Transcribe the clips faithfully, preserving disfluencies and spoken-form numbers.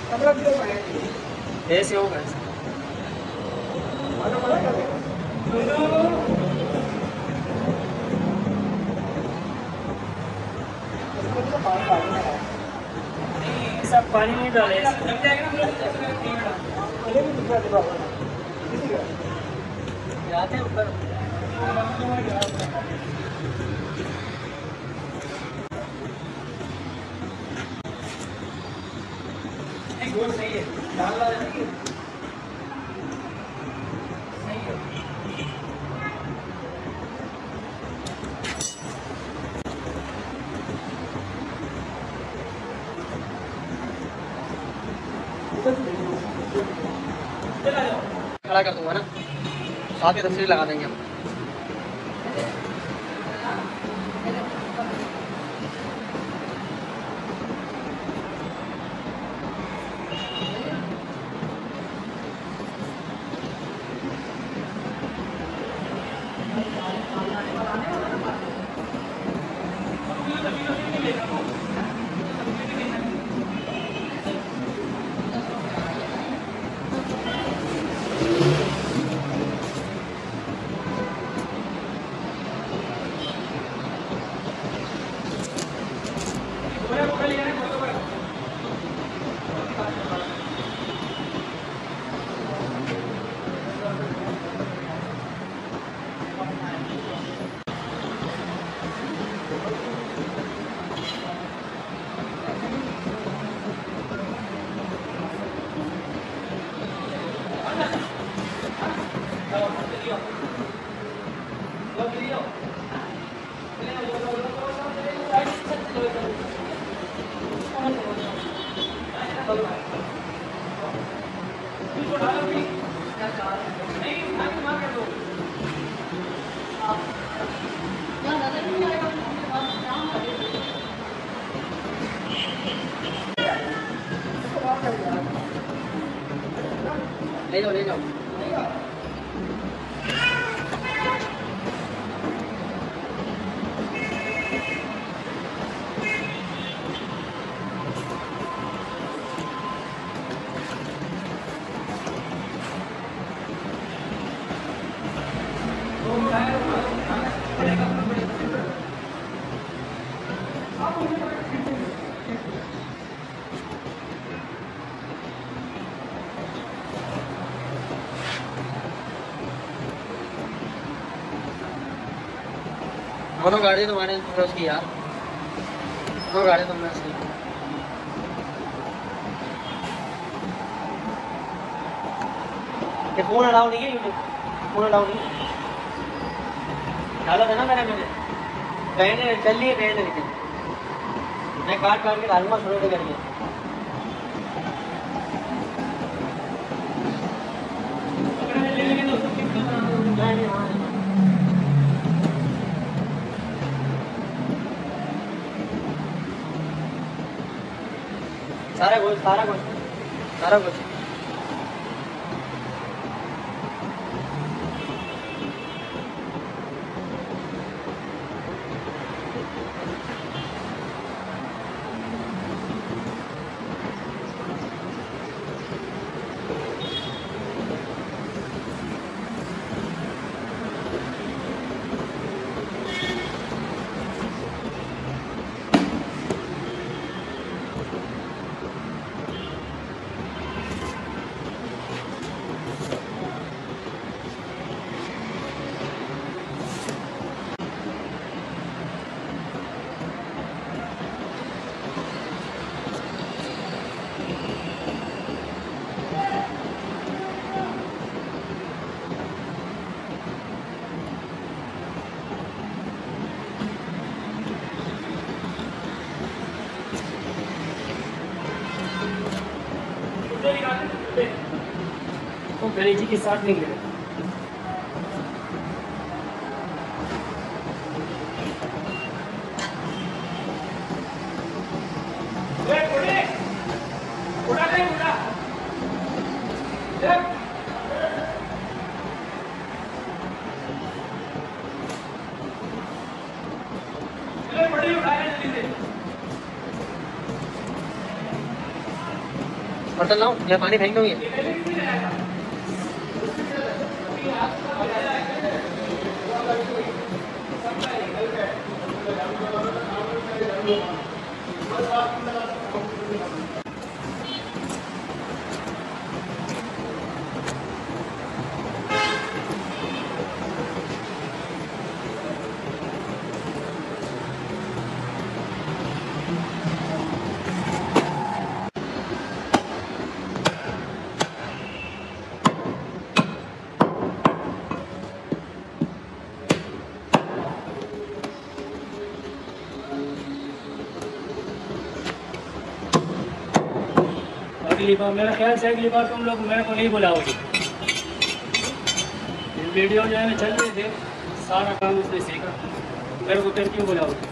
ऐसे होगा सब पानी नहीं डाले जाते हैं ऊपर सही है डाल सही है खड़ा कर दूंगा ना साथ ही तस्वीर लगा देंगे हम। ले जाओ ले जाओ दोनों गाड़ी तुम्हारे उसकी यार दोनों गाड़ी तुमने उसकी ये फोन अलाउ नहीं है यूट्यूब फोन अलाउ नहीं है डाला था ना मैंने मैंने पहले चल लिए पहले लेकिन मैं काट काट के डालूंगा थोड़े देर करके सारा कुछ सारा कुछ सारा कुछ तो गणेश जी के साथ नहीं गए बर्तन लाऊं या पानी फेंक दूंगी? अगली बार मेरा ख्याल से अगली बार तुम लोग मेरे को नहीं बुलाओगे। वीडियो जो है चल रहे थे, सारा काम उसने सीखा, मेरे को फिर क्यों बुलाओगे?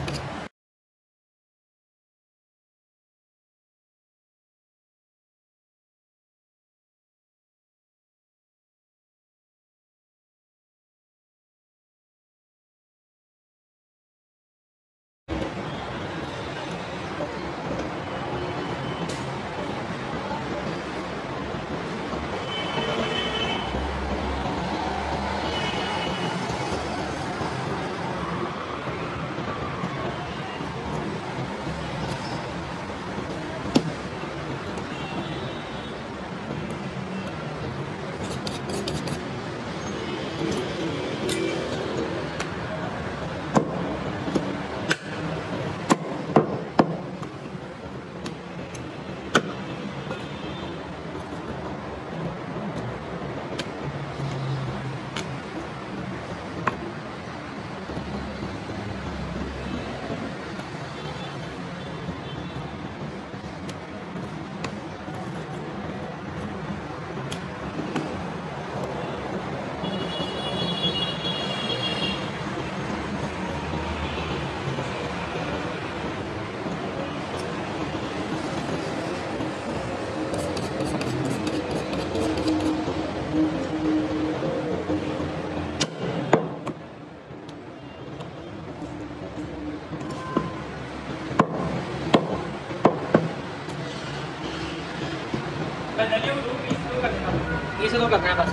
इसे तो करना है बस।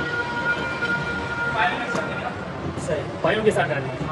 सही, पायों के साथ डालना है।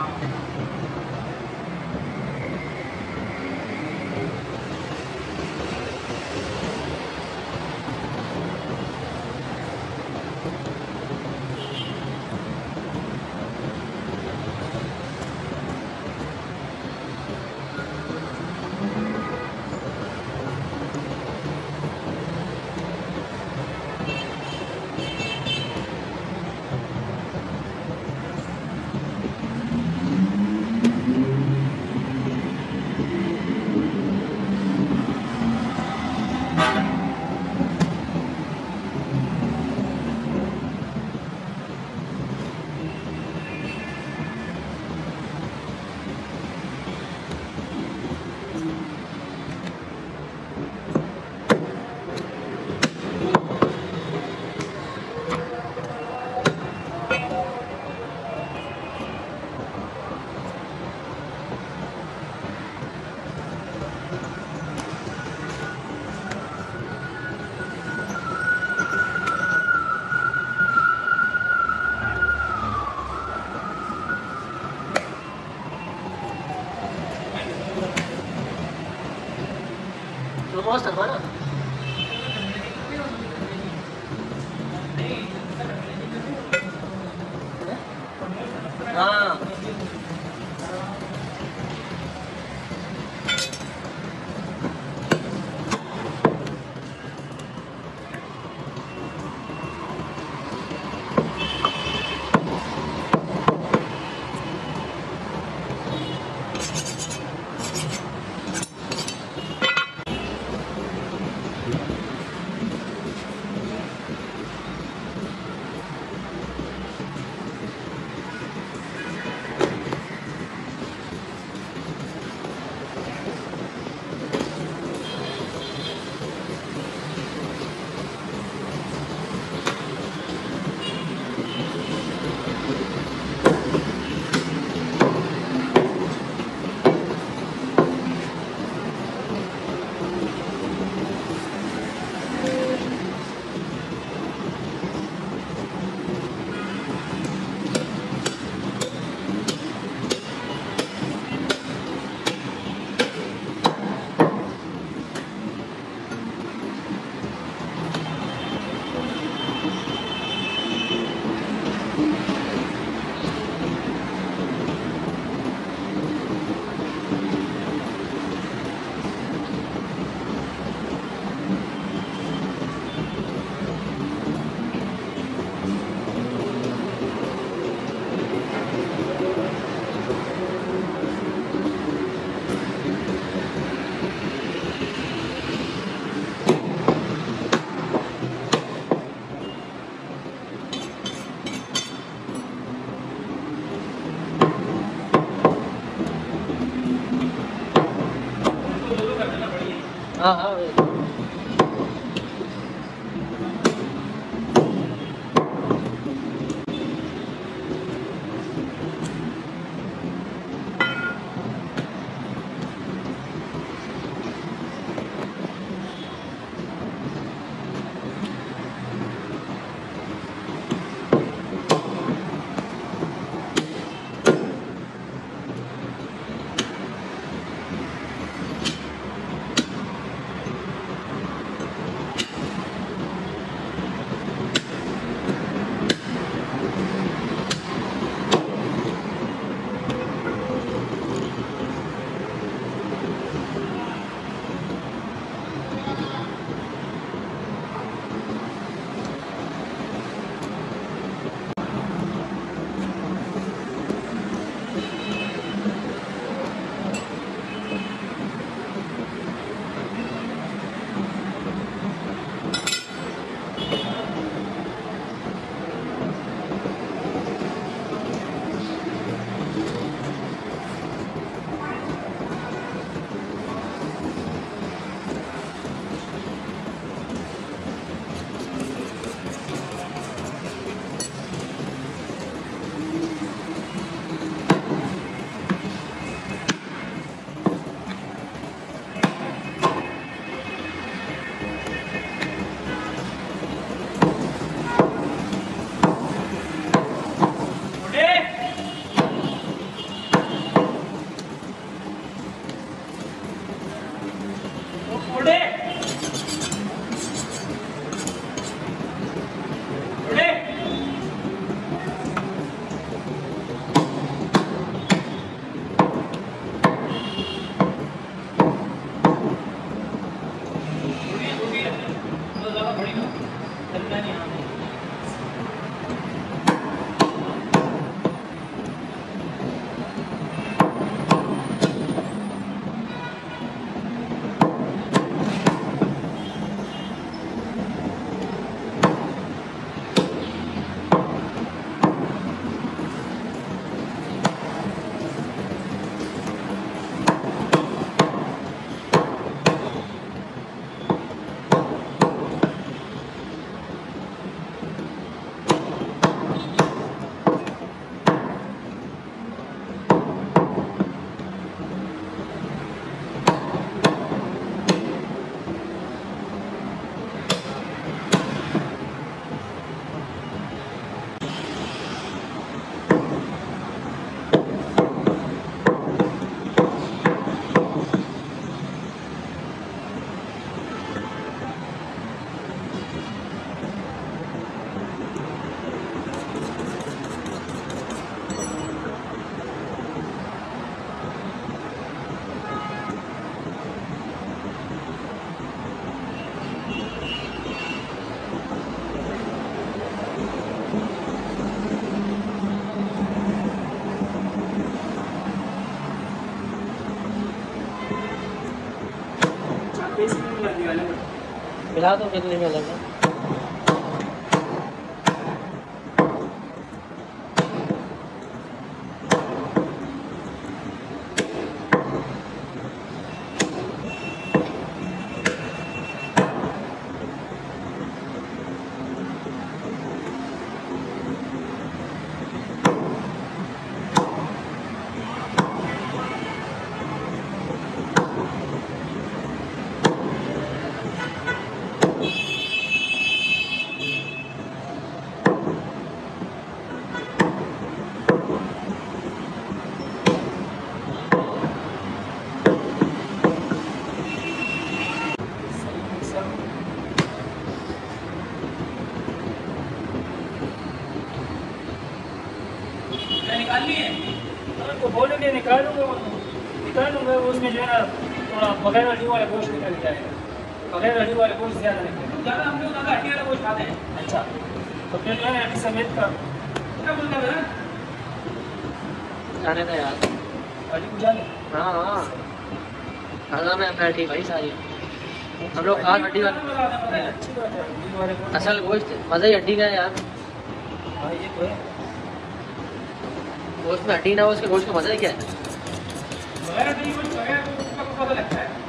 बहुत सरवा ना हाँ मिला तो कितने में लगा? निकालनी है तो बोलेंगे निकालूंगा निकालूंगा उसमें जो है ना थोड़ा बगैर हड्डी वाला गोश्त निकल जाएगा, बगैर हड्डी वाले गोश्त ज़्यादा निकलेगा, ज़्यादा हम लोग ज़्यादा हड्डी वाला गोश्त खाते हैं। अच्छा तो फिर जो है हड्डी समेत का क्या बोलता है जाने दे यार, हड्डी को जाने। हाँ हाँ खाना में बैठी भाई सारी हम लोग खास हड्डी वाले, अच्छी बात है हड्डी वाले गोश्त। असल गोश्त मज़ा ही हड्डी का है यार। हाँ ये तो है, गोश्त में हड्डी ना हो उसके गोश्त का मज़ा ही क्या है। बगैर हड्डी गोश्त बगैर गोश्त का पता लगता है।